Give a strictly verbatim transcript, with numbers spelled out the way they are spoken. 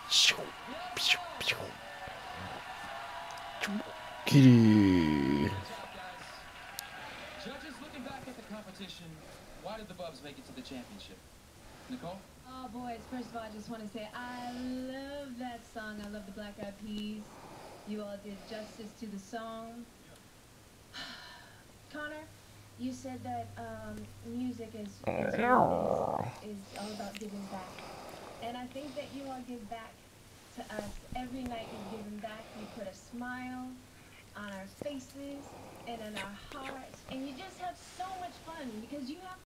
Kitty. Judges, looking back at the competition, why did the Bubs make it to the championship? Nicole? Oh, boys, first of all, I just want to say I love that song. I love the Black Eyed Peas. You all did justice to the song. Connor, you said that um, music is, is, is all about giving back. And I think that you all give back to us. Every night you've given back. You put a smile on our faces and in our hearts. And you just have so much fun because you have